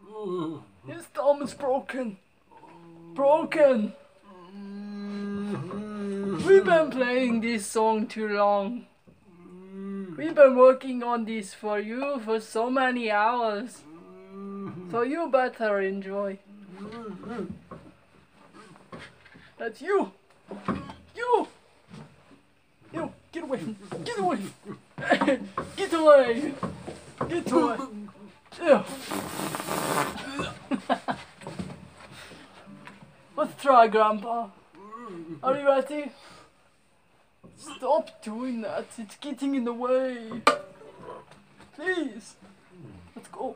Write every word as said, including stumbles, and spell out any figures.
His thumb is broken. Broken. We've been playing this song too long. We've been working on this for you for so many hours. So you better enjoy. That's you. You. You. Get away. Get away. Get away. Get away. Yeah. Let's try, Grandpa. Are you ready? Stop doing that. It's getting in the way. Please. Let's go.